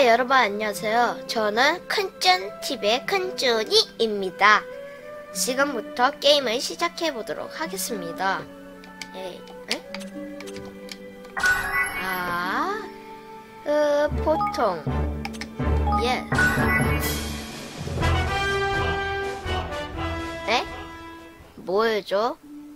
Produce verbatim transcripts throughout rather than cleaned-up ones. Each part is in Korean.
네, 여러분 안녕하세요. 저는 큰쭌티비의 큰쭌이입니다. 지금부터 게임을 시작해 보도록 하겠습니다. 에이, 에? 아, 으, 보통, 예. 네? 뭐죠?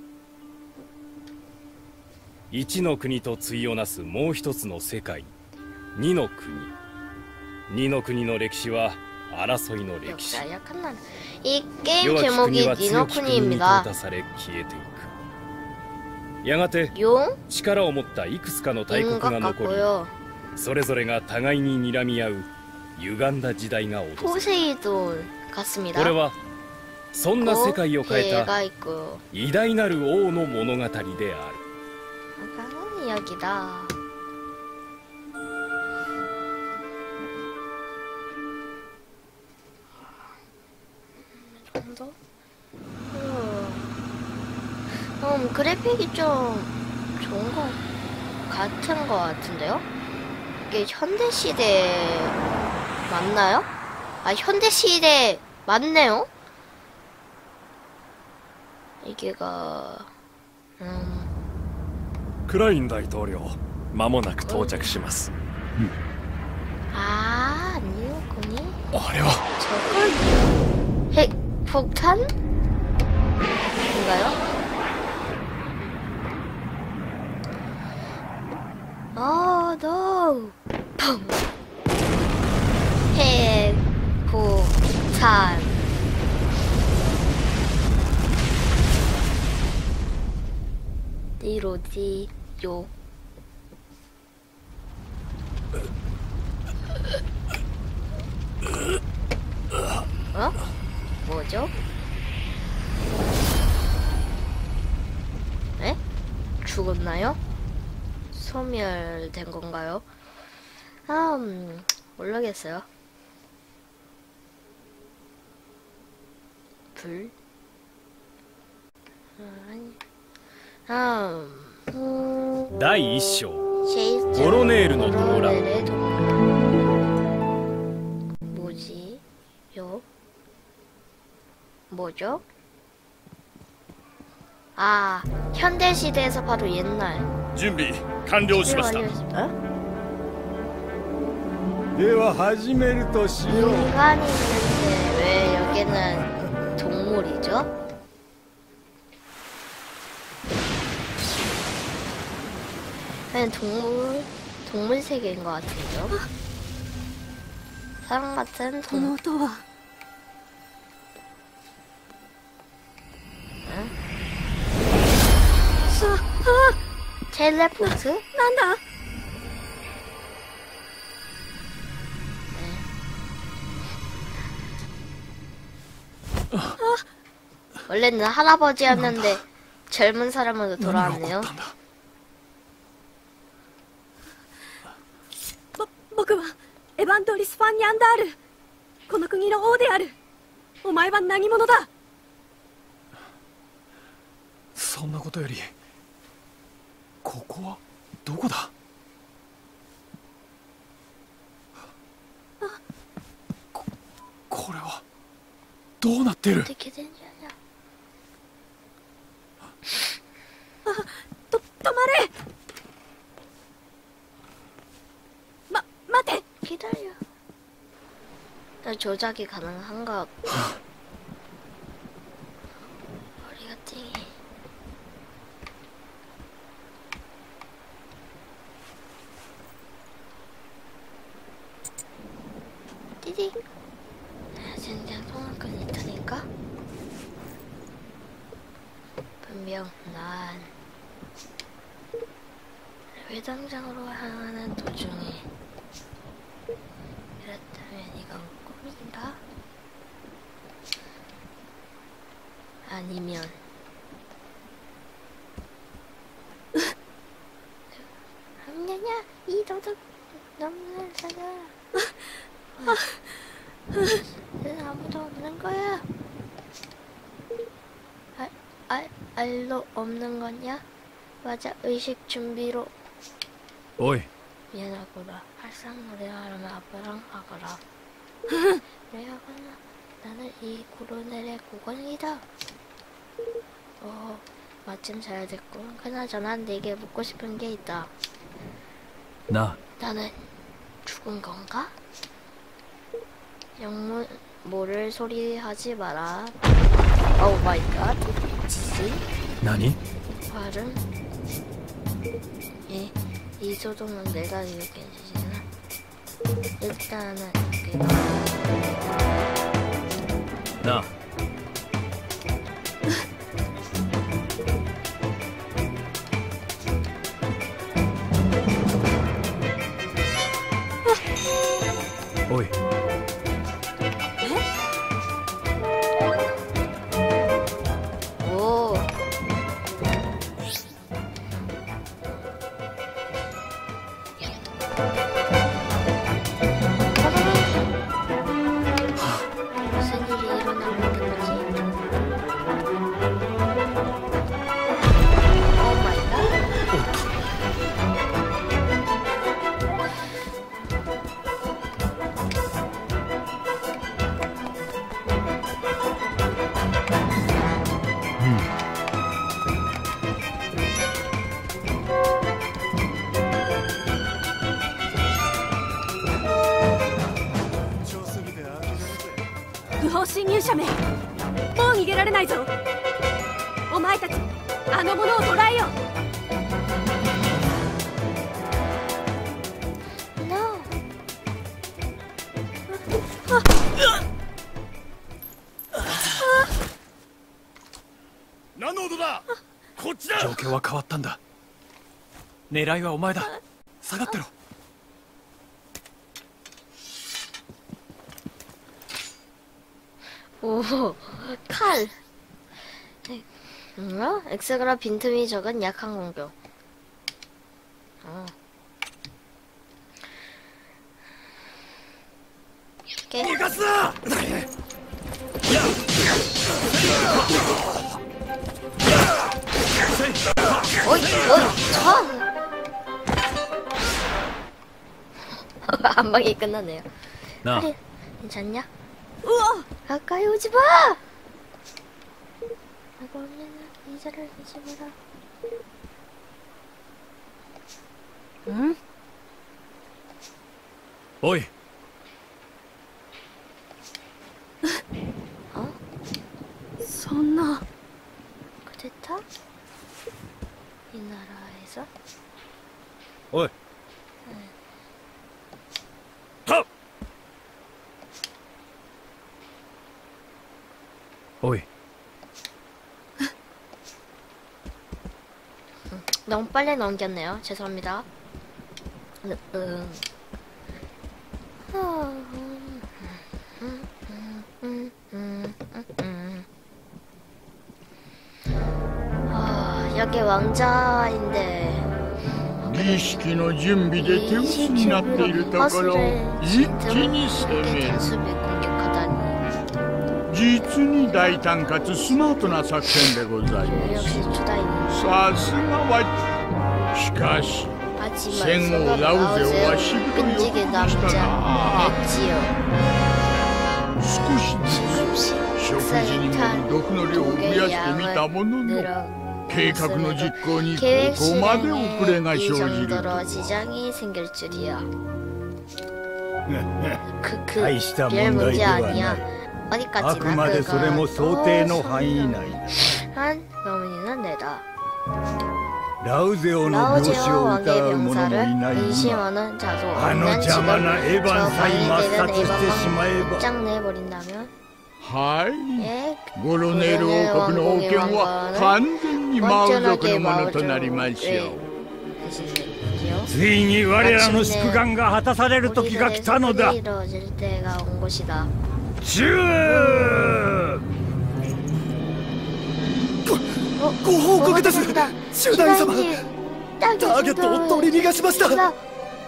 一の国と対をなすもう一つの世界、二の国。二の国の歴史は争いの歴史。 역사 약한 난. 이 게임 제목이 니노쿠니입니다. され消えていく。やがて 용? 力を持ったいくつかの大国が残り、 같고요. それぞれが互いに睨み合う歪んだ時代が訪れる。 포세이돈 같습니다. これはそんな世界を変えた 있고. 偉大なる王の物語である。 아까는 이야기다. 좀 더? 음, 그래픽이 좀 좋은 거 같은 거 같은데요? 이게 현대 시대 맞나요? 아, 현대 시대 맞네요? 이게가 음. クライン大統領、間もなく到着します。 아, 니노쿠니? あれは 저건 핵 폭탄? 인가요? 아, no. 펑. 핵 폭탄. 디로디 요. 어? 뭐죠? 에? 죽었나요? 소멸된 건가요? 아, 음, 모르겠어요. 불? 아, 아니. 아, 음, だいいっ章 제이슨 보로네일의 동물원. 보로네일의 동물원. 뭐지? 요? 뭐죠? 아, 현대 시대에서 바로 옛날. 準備完了しました。 완료했습니다. では始めるとしよう。 인간이 있는데 왜 여기는 동물이죠? 그냥 동물, 동물 세계인 것 같은데요? 사람 같은 동물. 응? 텔레포트? 난다. 원래는 할아버지였는데 젊은 사람으로 돌아왔네요. 僕はエヴァントリス・ファン・ニャンダール、この国の王である。お前は何者だ？ そんなことより、ここはどこだ？こ、これはどうなってる？ 어떻게 된지 아냐? あ、と、止まれ！ 待て! 기다려. 조작이 가능한가? 머리가 띵해. 띠딩. 진짜 통화권이 있다니까? 분명 난 회장장으로 향하는 도중에 그렇다면 이건 꿈인가? 아니면 아니냐? 이 도둑 넘는 사람 아무도 없는 거야. 알, 알, 알로 없는 거냐? 맞아, 의식 준비로. おい、 미안하구나. 할상 노래하려면 아빠랑 하거라. 그래야구나. 나는 이 구로넬의 국왕이다. 어, 마침 잘 됐군. 그나저나 내게 묻고 싶은 게 있다. 나 나는 죽은 건가? 영문 모를 소리 하지 마라. 오 마이 갓. 지지? 何 발음? 예, 이 소동은 내가 기억해주시나? 일단은 내가 なあ おい 오. 무슨 일이 일어나고 있는 거지? 오 마이 갓. 不法侵入者め、もう逃げられないぞ。お前たち、あの者を捕らえよ。 No. 何の音だ。こっちだ。 状況は変わったんだ。狙いはお前だ。下がってろ。 오, 칼. 어? 엑스그라 빈틈이 적은 약한 공격. 어. 오케이. 어이, 어이, 참. 한 방에 끝났네요. なあ 그래, 괜찮냐? うわ 가까이 오지 마! 하고 없는 이자를 잊어보라. 응? おい 어? そんな 쿠데타? 이 나라에서? おい おい 너무 빨리 넘겼네요. 죄송합니다. 응. 응. 아, 여기 왕자인데 儀式の準備で手薄になっているところを一気に攻める 단숨에 공격하다니. 実に大胆かつスマートな作戦でございま 역시 す 주다인. さすがはしかし 하지만 생후 라우제오はしぶとい 끈질긴 男でした 남자 な 냈지요. 少しずつ 조금씩 食事にも毒の量を増やしてみたものの 늘어 計画の実行にこ 계획 こまで遅れが 실행에 이 生じると 정도로 は 지장이 생길 줄이야. 그, 大した 그, 問 별 題 문제 では 아니야. ない あ 어디까지나 くまでそれも想定の範囲内だ 한 명문이는 내다. ラウゼオの病死 라오제오 を 왕의 疑う者もい 병사를 ない今 의심하는 자도 あの 없는 邪魔 지금 なエヴァン 저 さえ抹 방해되는 殺してしまえ 에반만 ば 짱 내버린다면 はい 예, ゴロネール王国の王権は完全にマウ族のものとなりましょう 대신이지요. ついに我らの祝願が果たされる時が来たのだ 이루어질 때가 온 것이다. チューご報告です中大様ターゲットを取り逃がしましたなんだ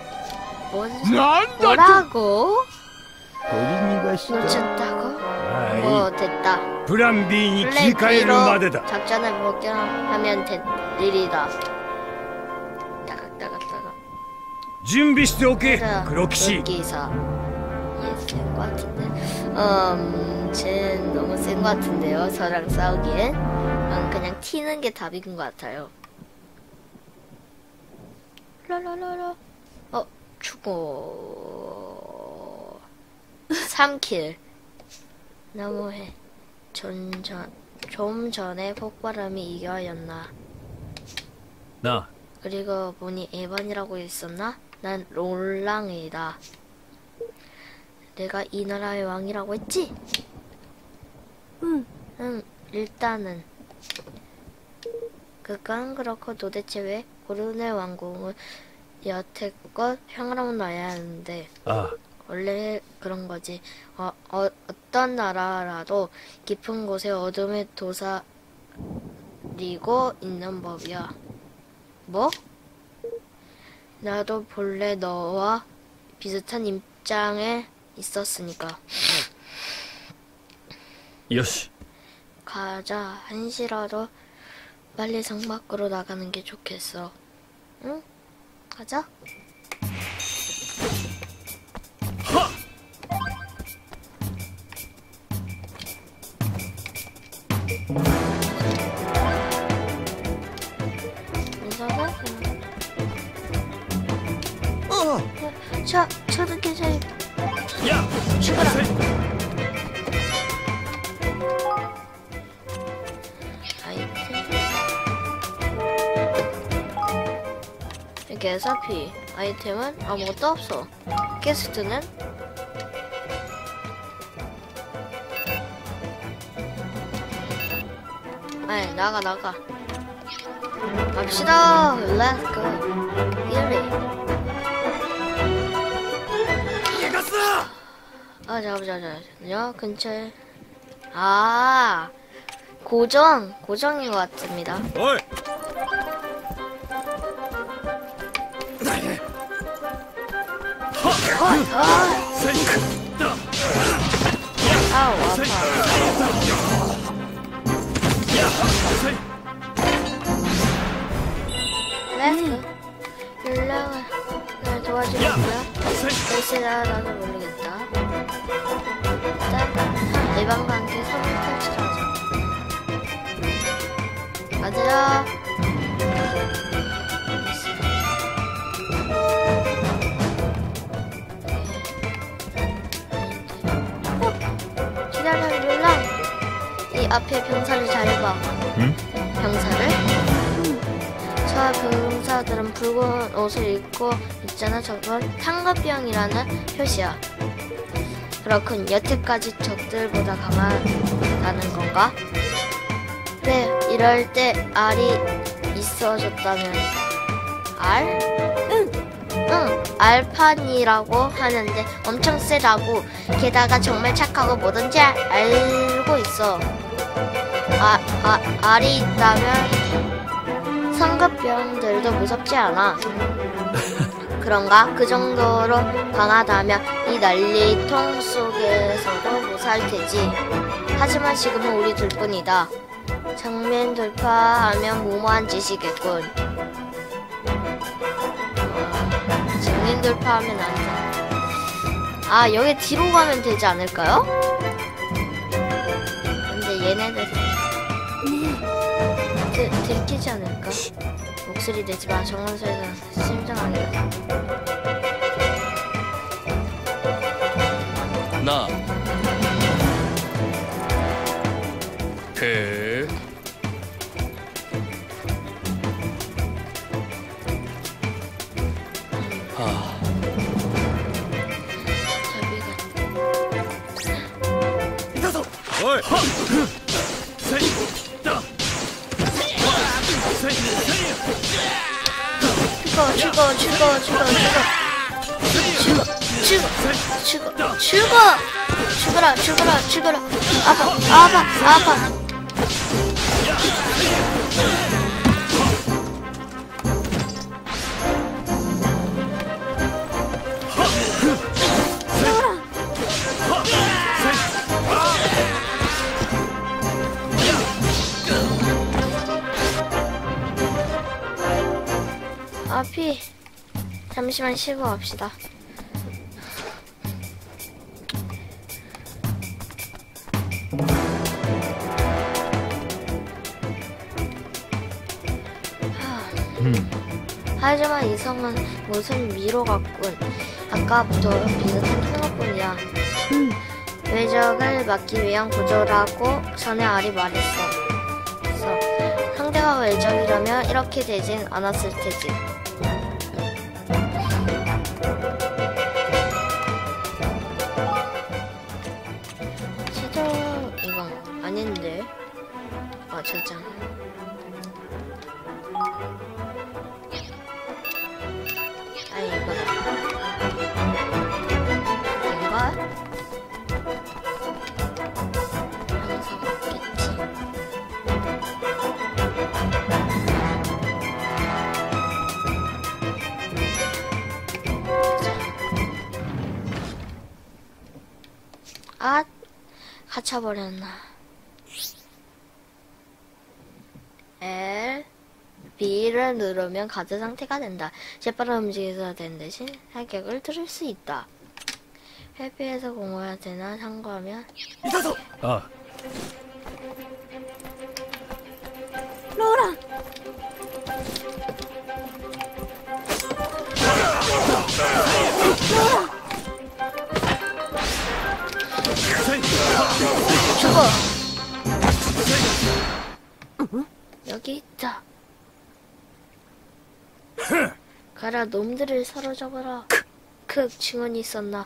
と 뭐라고? 取り逃がした 놓쳤다고? は 어 됐다. いプラン B に切り 플랜 替えるまで B로 だ 작전을 목결하면 될 일이다. 따각따각따각. 準備しておけ 맞아. 黒騎士 기사. 얘센 것 같은데. 음, 쟤는 너무 센 것 같은데요. 저랑 싸우기엔. 음, 그냥 튀는 게 답인 것 같아요. 라라라라. 어, 죽어. 삼 킬. 너무해. 전, 전, 좀 전에 폭발함이 이겨였나. なあ 그리고 보니 에반이라고 있었나? 난 롤랑이다. 내가 이 나라의 왕이라고 했지? うん 응, 일단은. 그건 그렇고 도대체 왜 고르네 왕국은 여태껏 평화로운 나라였는데 ああ 원래 그런 거지. 어, 어, 어떤 나라라도 깊은 곳에 어둠에 도사리고 있는 법이야. 뭐? 나도 본래 너와 비슷한 입장에 있었으니까. よし 가자. 한시라도 빨리 성 밖으로 나가는 게 좋겠어. 응? 가자. 인사가? 어! 저, 저는 괜찮아요. や 죽어라. 아이템. 이렇게 에스피 아이템은 아무것도 없어. 게스트는 아니 나가 나가. 갑시다. Let's go. 이리. 아 잠깐만 잠깐만요. 근처에 아 고정 고정인 것 같습니다. おい 어, 아, 아우 아파. 렛츠고. 율랑아 날 도와주겠고요. 글쎄나 나도 모르겠다. 일단 예방과 함께 선물 탈출하자. 가자. 어? 기다려 율랑. 이 앞에 병사를 잘 봐. 응? 병사를? 저 병사들은 붉은 옷을 입고 있잖아. 저건 상급병이라는 표시야. 그렇군. 여태까지 적들보다 강하다는 건가? 그래, 이럴 때 알이 있어졌다면. 알? 응. 응, 알판이라고 하는데 엄청 세다고. 게다가 정말 착하고 뭐든지 알, 알고 있어. 아, 아, 알이 있다면 상급병들도 무섭지 않아. 그런가? 그 정도로 강하다면 이 난리통 속에서도 무사할 테지. 하지만 지금은 우리 둘뿐이다. 정면 돌파하면 무모한 짓이겠군. 어, 정면 돌파하면 안 돼. 아, 여기 뒤로 가면 되지 않을까요? 근데 얘네들 들, 들키지 않을까? 목소리 내지 마. 정원소에서 심장하게. なあへえ はあ 자비가 おい 죽어 죽어 죽어 죽어 죽어 죽어 죽어 죽어 죽어라 죽어라 죽어라. 아파 아파 아파. 앞이 잠시만 쉬고 갑시다. 하지만 이성은 무슨 위로 같군. 아까부터 비슷한 생각뿐이야. うん。 외적을 막기 위한 구조라고 전에 알이 말했어. 그래서 상대가 외적이라면 이렇게 되진 않았을 테지. 최종 이건 아닌데. 아 저장. 아 이거다. 이거? 항상 없겠지. 아, 갇혀버렸나. L, B를 누르면 가드 상태가 된다. 재빠른 움직여야 되는 대신 사격을 들을 수 있다. 회피해서 공허해야 되나 참고하면 ああ。 ローラン。 죽어! 여기 있다. 가라 놈들을 사로잡아라. 크 증언이 있었나.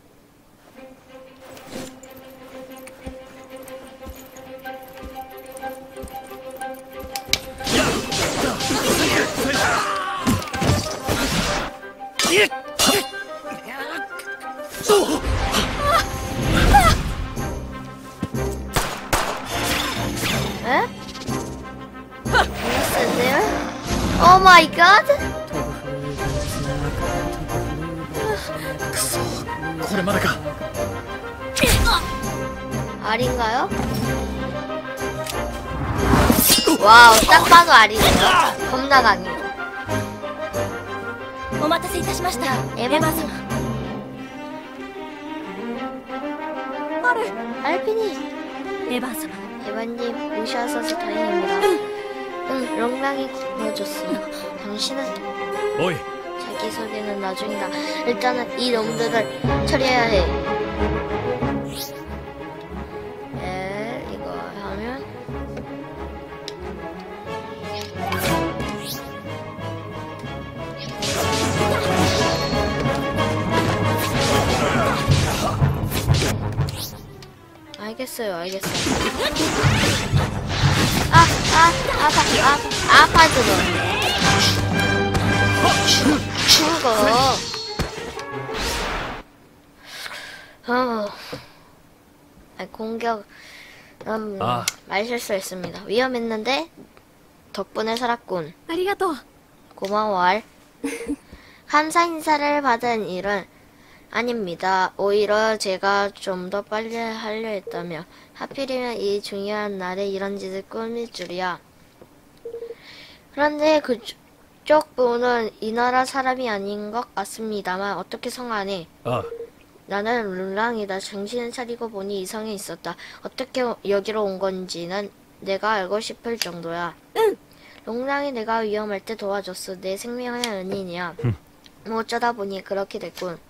에? 센데요? 오 마이 갓! これまでか。 알인가요? 와우, 딱 봐도 알이네요. 겁나 강해. お待たせいたしました。 에바様. あれ、 알피니. エヴァン様。 에바님 오셔서 다행입니다. 응, 롱랑이 구워줬어. 당신은 おい。 자기소개는 나중이다. 일단은 이 놈들을 처리해야 해. 에, 이거 하면 알겠어요, 알겠어요. 아, 아, 아파, 아, 아파지고. 죽어. 어. 아, 공격, 음, 아. 말실수했습니다. 위험했는데 덕분에 살았군. ありがとう。 고마워, 알. 감사 인사를 받은 일은 아닙니다. 오히려 제가 좀 더 빨리 하려 했다며. 하필이면 이 중요한 날에 이런 짓을 꾸밀 줄이야. 그런데 그쪽 분은 이 나라 사람이 아닌 것 같습니다만 어떻게 성하네. ああ。 나는 룰랑이다. 정신을 차리고 보니 이성이 있었다. 어떻게 여기로 온 건지는 내가 알고 싶을 정도야. 응. 롱랑이 내가 위험할 때 도와줬어. 내 생명의 은인이야. 뭐 어쩌다 보니 그렇게 됐군.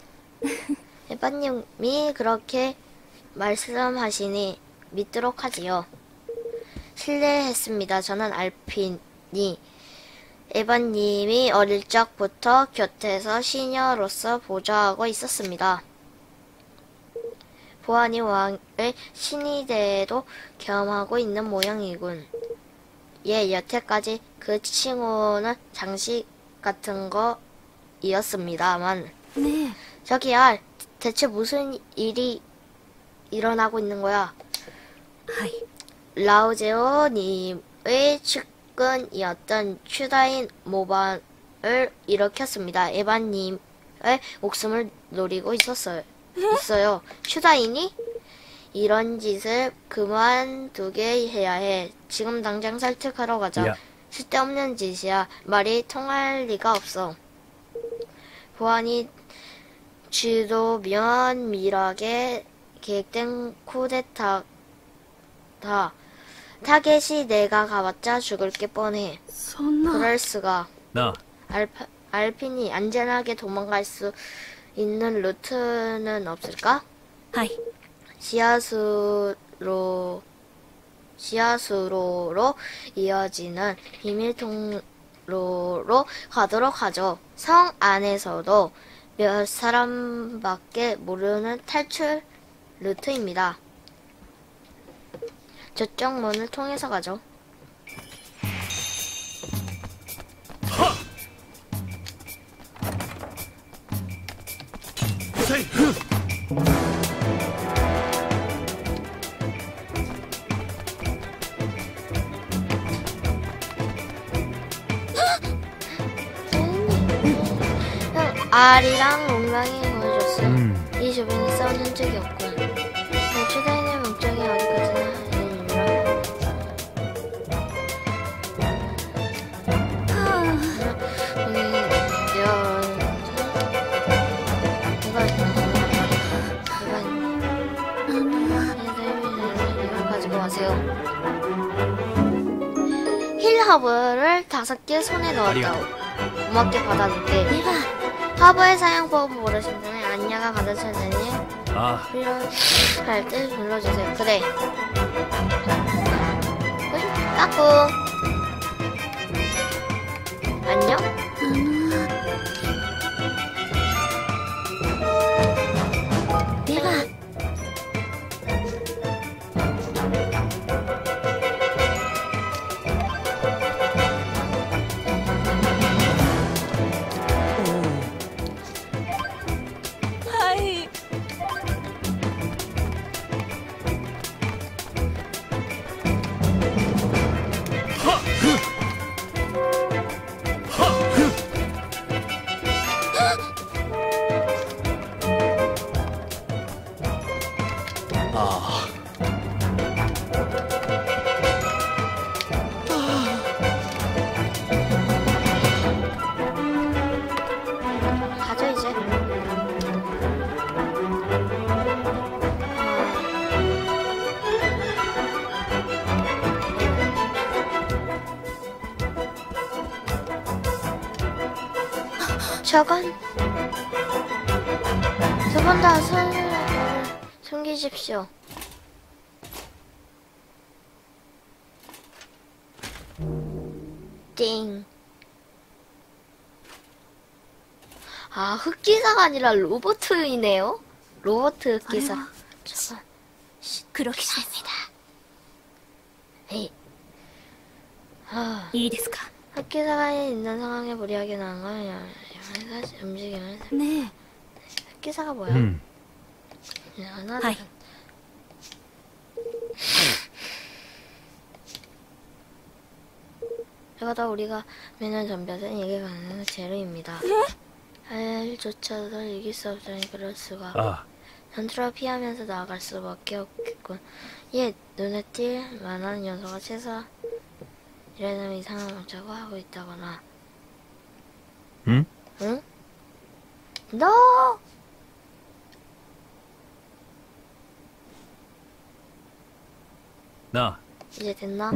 에바님이 그렇게 말씀하시니 믿도록 하지요. 실례했습니다. 저는 알핀이 에바님이 어릴 적부터 곁에서 시녀로서 보좌하고 있었습니다. 보아니 왕을 신이 돼도 겸하고 있는 모양이군. 예, 여태까지 그 칭호는 장식 같은 거이었습니다만. 네. 저기야, 대체 무슨 일이 일어나고 있는 거야? はい。 라우제오님의 측근이었던 슈다인 모반을 일으켰습니다. 에바님의 목숨을 노리고 있었어요. 있어요. 슈다인이? 이런 짓을 그만두게 해야 해. 지금 당장 설득하러 가자. 야. 쓸데없는 짓이야. 말이 통할 리가 없어. 보안이 지도면밀하게 계획된 쿠데타다. 타겟이 내가 가봤자 죽을 게 뻔해. そんな 그럴 수가. なあ 알파, 알핀이 안전하게 도망갈 수 있는 루트는 없을까? はい 지하수로 지하수로로 이어지는 비밀 통로로 가도록 하죠. 성 안에서도 몇 사람밖에 모르는 탈출 루트입니다. 저쪽 문을 통해서 가죠. 알이랑 롱랑이 보여줬어. 음. 이 주변에 싸운 흔적이 없군. 추가인의 목적이 어디까지나 아니라 이걸 가지고 가세요. 힐 허브를 다섯 개 손에 넣었다. 고맙게 받아줄게. 허브의 사용법을 모르신다면 안냐가 가르쳐주니 あ 필요할 때 눌러주세요. 그래. 까꿍. 안녕? 내가 가죠 이제. 저건 두 번 다 손을 숨기십시오. 띵. 아, 흑기사가 아니라 로버트이네요? 로버트 흑기사. 아이고. 저건 그렇게 됩니다. 에이. 아, いいですか 흑기사가 있는 상황에 무리하게 나온 거야. 사실 움직이면 ねえ 흑기사가 뭐야? うん 하나 하이. 이거다 우리가 매년 덤벼든 이게 가능한 재료입니다. 알조차도 이길 수 없으니 그럴 수가. あ 전투를 피하면서 나아갈 수밖에 없겠군. 얘 눈에 띌 만한 요소가 최소 이래는 이상한 먹자고 하고 있다거나. ん 응? 너! な 이제 됐나?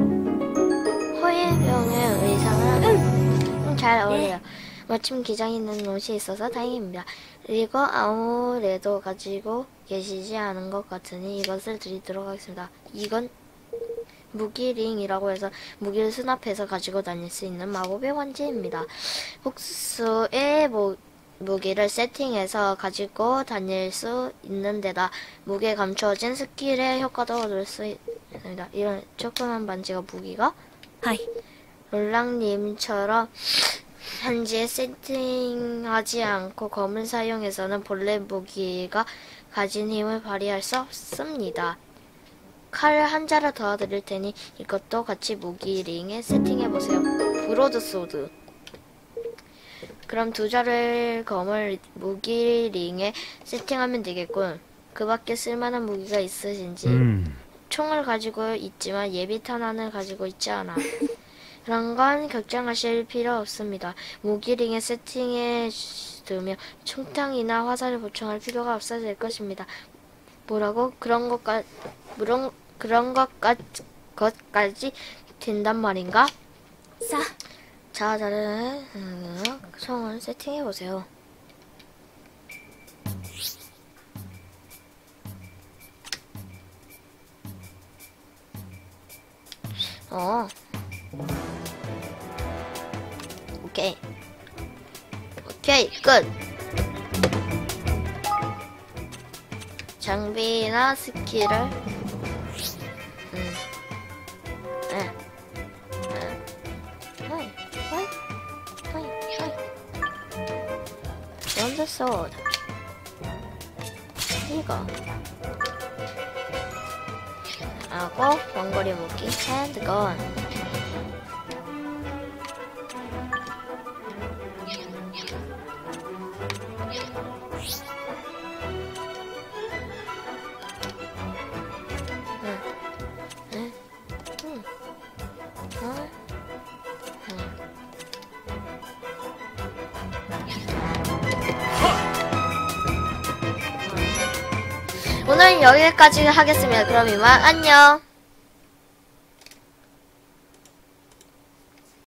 호일병의 의상을 음, 잘 어울려요. 마침 기장이 있는 옷이 있어서 다행입니다. 그리고 아무래도 가지고 계시지 않은 것 같으니 이것을 드리도록 하겠습니다. 이건 무기링이라고 해서 무기를 수납해서 가지고 다닐 수 있는 마법의 원지입니다. 복수의 무, 무기를 세팅해서 가지고 다닐 수 있는 데다 무게에 감추어진 스킬의 효과도 얻을 수 있습니다. 이런 조그만 반지가 무기가 はい 롤랑님처럼 한지에 세팅하지 않고 검을 사용해서는 본래 무기가 가진 힘을 발휘할 수 없습니다. 칼을 한 자루 더 드릴 테니 이것도 같이 무기링에 세팅해보세요. 브로드소드. 그럼 두 자루의 검을 무기링에 세팅하면 되겠군. 그 밖에 쓸만한 무기가 있으신지. うん 총을 가지고 있지만 예비 탄환을 가지고 있지 않아. 그런 건 걱정하실 필요 없습니다. 무기링에 세팅해 주- 두며 총탕이나 화살을 보충할 필요가 없어질 것입니다. 뭐라고? 그런 것까 그런 그런 것까지 것까지 된단 말인가? 자, 자, 다른 총을 세팅해 보세요. 어. 오케이. 오케이, 끝. 장비나 스킬을 음. 네. 네. 어이, 어이, 어이, 어이. Wonder sword. 이거. 하고 원거리 무기 핸드건. 오늘 여기까지 하겠습니다. 그럼 이만 안녕.